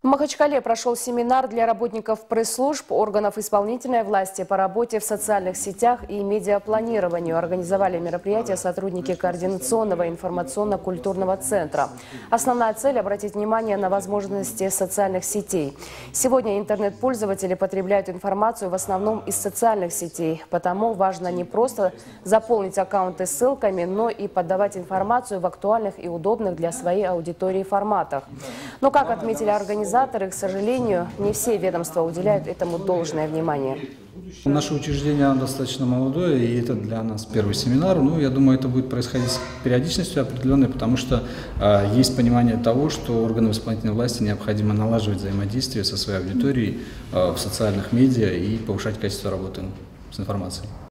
В Махачкале прошел семинар для работников пресс-служб, органов исполнительной власти по работе в социальных сетях и медиапланированию. Организовали мероприятие сотрудники Координационного информационно-культурного центра. Основная цель – обратить внимание на возможности социальных сетей. Сегодня интернет-пользователи потребляют информацию в основном из социальных сетей. Потому важно не просто заполнить аккаунты ссылками, но и подавать информацию в актуальных и удобных для своей аудитории форматах. Но, как отметили организаторы, к сожалению, не все ведомства уделяют этому должное внимание. Наше учреждение достаточно молодое, и это для нас первый семинар. Я думаю, это будет происходить с периодичностью определенной, потому что есть понимание того, что органам исполнительной власти необходимо налаживать взаимодействие со своей аудиторией в социальных медиа и повышать качество работы с информацией.